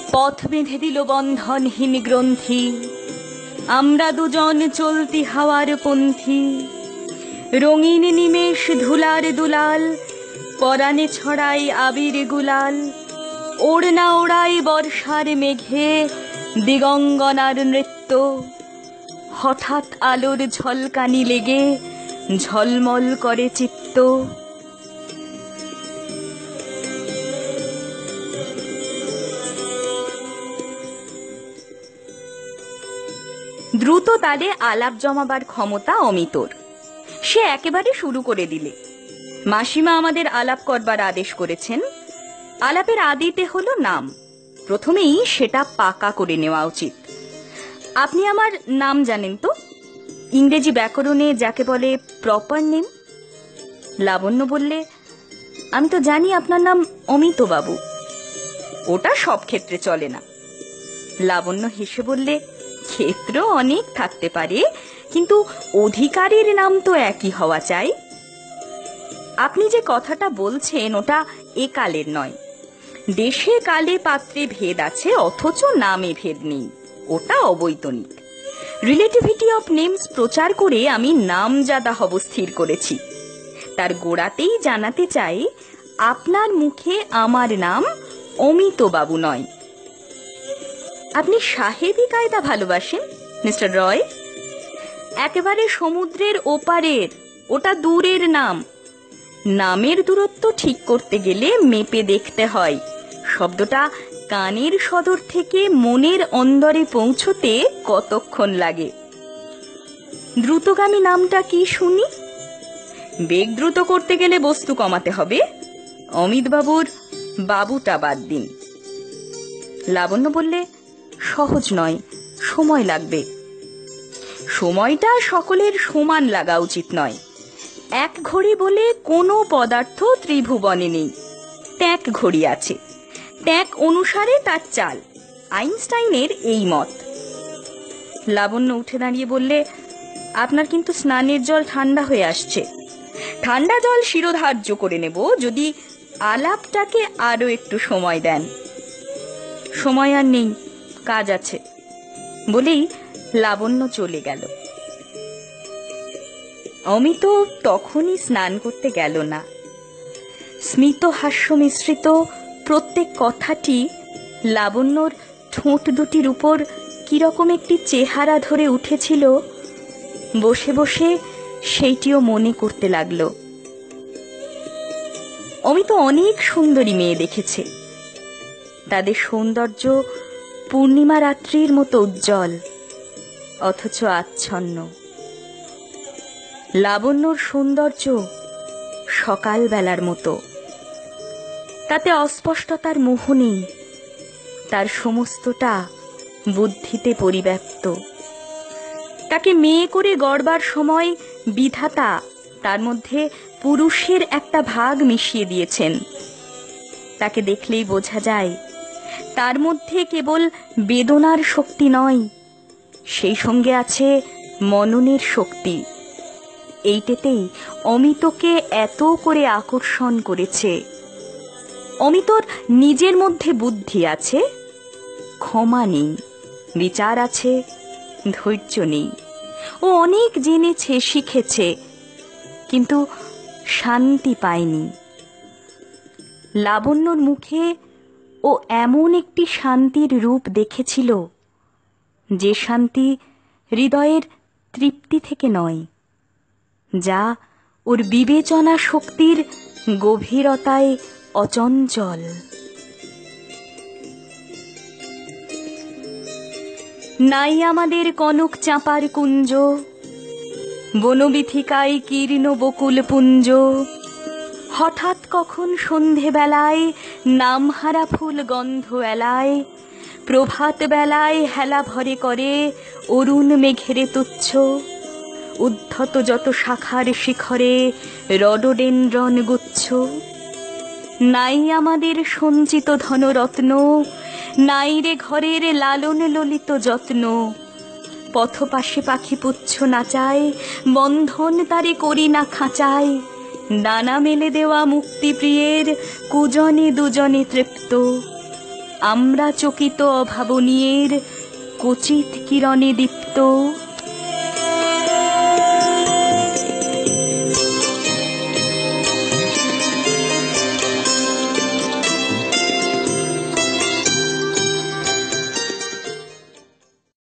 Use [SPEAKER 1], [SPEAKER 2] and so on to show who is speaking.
[SPEAKER 1] পথ বেঁধে দিল বন্ধনহীন গ্রন্থি, আমরা দুজন চলতি হাওয়ার পন্থী। রঙিন নিমেষ ধুলার দুলাল, পরাণে ছড়াই আবির গুলাল। ওড়না ওড়াই বর্ষার মেঘে দিগঙ্গনার নৃত্য। হঠাৎ আলোর ঝলকানি লেগে ঝলমল করে চিত্ত। দ্রুত তালে আলাপ জমাবার ক্ষমতা অমিতর। সে একেবারে শুরু করে দিলে। মাসিমা আমাদের আলাপ করবার আদেশ করেছেন। আলাপের আদিতে হলো নাম, প্রথমেই সেটা পাকা করে নেওয়া উচিত। আপনি আমার নাম জানেন তো? ইংরেজি ব্যাকরণে যাকে বলে প্রপার নেম। লাবণ্য বললে, আমি তো জানি আপনার নাম অমিত বাবু। ওটা সব ক্ষেত্রে চলে না। লাবণ্য হেসে বললে, ক্ষেত্র অনেক থাকতে পারে, কিন্তু অধিকারীর নাম তো একই হওয়া চাই। আপনি যে কথাটা বলছেন ওটা একালের নয়। দেশে কালে পাত্রে ভেদ আছে, অথচ নামে ভেদ নেই, ওটা অবৈতনিক। রিলেটিভিটি অফ নেমস প্রচার করে আমি নামজাদা হব স্থির করেছি। তার গোড়াতেই জানাতে চাই, আপনার মুখে আমার নাম অমিত বাবু নয়। আপনি সাহেবী কায়দা ভালোবাসেন মিস্টার রয়? একেবারে সমুদ্রের ওপারের, ওটা দূরের নাম। নামের দূরত্ব ঠিক করতে গেলে মেপে দেখতে হয় শব্দটা কানের সদর থেকে মনের অন্দরে পৌঁছতে কতক্ষণ লাগে। দ্রুতগামী নামটা কি শুনি? বেগ দ্রুত করতে গেলে বস্তু কমাতে হবে। অমিত বাবুর বাবুটা বাদ দিন। লাবণ্য বললে, সহজ নয়, সময় লাগবে। সময়টা সকলের সমান লাগা উচিত নয়। এক ঘড়ি বলে কোনো পদার্থ ত্রিভুবনে নেই। ট্যাক ঘড়ি আছে, ট্যাক অনুসারে তার চাল। আইনস্টাইনের এই মত। লাবণ্য উঠে দাঁড়িয়ে বললে, আপনার কিন্তু স্নানের জল ঠান্ডা হয়ে আসছে। ঠান্ডা জল শিরোধার্য করে নেব যদি আলাপটাকে আরো একটু সময় দেন। সময় আর নেই, কাজ আছে বলেই লাবণ্য চলে গেল। অমিত তখনই স্নান করতে গেল না। স্মিত হাস্য মিশ্রিত প্রত্যেক কথাটি লাবণ্যর ঠোঁট দুটির উপর কিরকম একটি চেহারা ধরে উঠেছিল, বসে বসে সেইটিও মনে করতে লাগলো। অমিত অনেক সুন্দরী মেয়ে দেখেছে। তাদের সৌন্দর্য পূর্ণিমা রাত্রির মতো উজ্জ্বল, অথচ আচ্ছন্ন। লাবণ্যর সৌন্দর্য সকালবেলার মতো, তাতে অস্পষ্টতার মোহ নেই। তার সমস্তটা বুদ্ধিতে পরিব্যাপ্ত। তাকে মেয়ে করে গড়বার সময় বিধাতা তার মধ্যে পুরুষের একটা ভাগ মিশিয়ে দিয়েছেন। তাকে দেখলেই বোঝা যায় তার মধ্যে কেবল বেদনার শক্তি নয়, সেই সঙ্গে আছে মননের শক্তি। এইটাতেই অমিতকে এত করে আকর্ষণ করেছে। অমিতর নিজের মধ্যে বুদ্ধি আছে, ক্ষমা নেই। বিচার আছে, ধৈর্য নেই। ও অনেক জেনেছে, শিখেছে, কিন্তু শান্তি পায়নি। লাবণ্যর মুখে ও এমন একটি শান্তির রূপ দেখেছিল, যে শান্তি হৃদয়ের তৃপ্তি থেকে নয়, যা ওর বিবেচনা শক্তির গভীরতায় অচঞ্চল। নাই আমাদের কনক চাঁপার কুঞ্জ, বনবিথিকায় কীর্ণ বকুল পুঞ্জ। হঠাৎ কখন সন্ধে বেলায় নামহারা ফুল গন্ধ এলায়। প্রভাত বেলায় হেলা ভরে করে অরুণ মেঘেরে তুচ্ছ। উদ্ধত যত শাখার শিখরে রডোডেনড্রন গুচ্ছ। নাই আমাদের সঞ্চিত ধনরত্ন, নাই রে ঘরের লালন ললিত যত্ন। পথপাশে পাখি পুচ্ছ নাচায়, বন্ধন তারে করি না খাঁচায়। ডানা মেলে দেওয়া মুক্তি প্রিয়ের কুজনে দুজনে তৃপ্ত। আমরা চকিত অভাবনীয়ের কচিত কিরণে দীপ্ত